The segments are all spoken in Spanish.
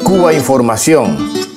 Cuba Información.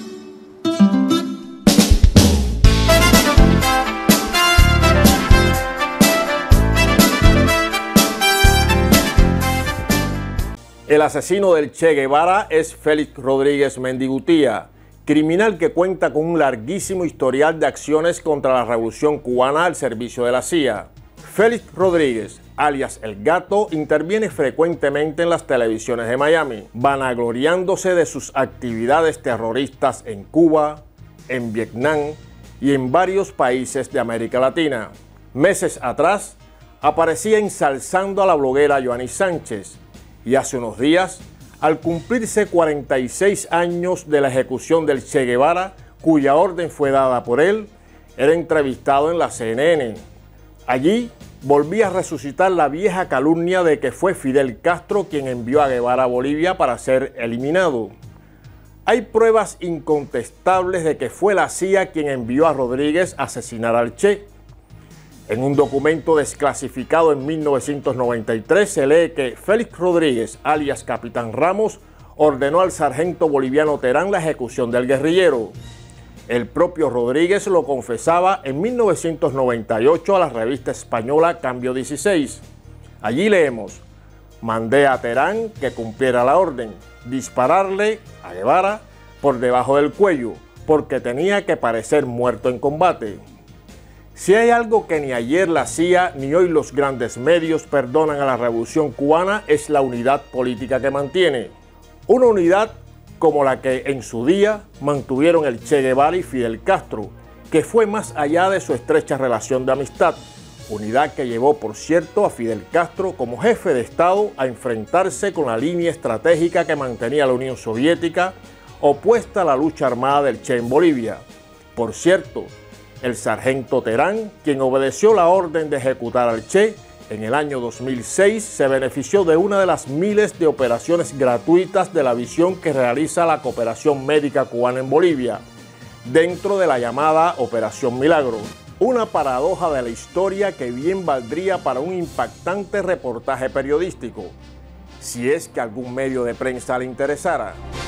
El asesino del Che Guevara es Félix Rodríguez Mendigutía, criminal que cuenta con un larguísimo historial de acciones contra la revolución cubana al servicio de la CIA. Félix Rodríguez, alias El Gato, interviene frecuentemente en las televisiones de Miami, vanagloriándose de sus actividades terroristas en Cuba, en Vietnam y en varios países de América Latina. Meses atrás, aparecía ensalzando a la bloguera Yoani Sánchez, y hace unos días, al cumplirse 46 años de la ejecución del Che Guevara, cuya orden fue dada por él, era entrevistado en la CNN. Allí volvía a resucitar la vieja calumnia de que fue Fidel Castro quien envió a Guevara a Bolivia para ser eliminado. Hay pruebas incontestables de que fue la CIA quien envió a Rodríguez a asesinar al Che. En un documento desclasificado en 1993 se lee que Félix Rodríguez, alias Capitán Ramos, ordenó al sargento boliviano Terán la ejecución del guerrillero. El propio Rodríguez lo confesaba en 1998 a la revista española Cambio 16. Allí leemos: mandé a Terán que cumpliera la orden, dispararle a Guevara por debajo del cuello, porque tenía que parecer muerto en combate. Si hay algo que ni ayer la CIA ni hoy los grandes medios perdonan a la revolución cubana, es la unidad política que mantiene. Una unidad como la que en su día mantuvieron el Che Guevara y Fidel Castro, que fue más allá de su estrecha relación de amistad. Unidad que llevó, por cierto, a Fidel Castro como jefe de Estado a enfrentarse con la línea estratégica que mantenía la Unión Soviética, opuesta a la lucha armada del Che en Bolivia. Por cierto, el sargento Terán, quien obedeció la orden de ejecutar al Che, en el año 2006 se benefició de una de las miles de operaciones gratuitas de la visión que realiza la Cooperación Médica Cubana en Bolivia, dentro de la llamada Operación Milagro. Una paradoja de la historia que bien valdría para un impactante reportaje periodístico, si es que algún medio de prensa le interesara.